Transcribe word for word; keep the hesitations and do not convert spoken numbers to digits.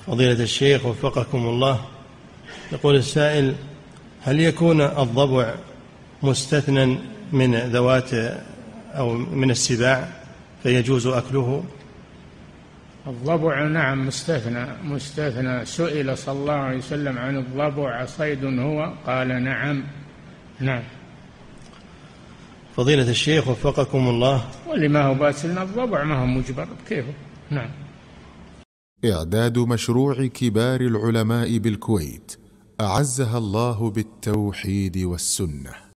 فضيلة الشيخ وفقكم الله، يقول السائل: هل يكون الضبع مستثنى من ذوات أو من السباع فيجوز أكله؟ الضبع نعم مستثنى مستثنى سئل صلى الله عليه وسلم عن الضبع: صيد هو؟ قال نعم. نعم. فضيلة الشيخ وفقكم الله، ولما هو باسلنا الضبع ما هو مجبر كيف؟ نعم. إعداد مشروع كبار العلماء بالكويت أعزها الله بالتوحيد والسنة.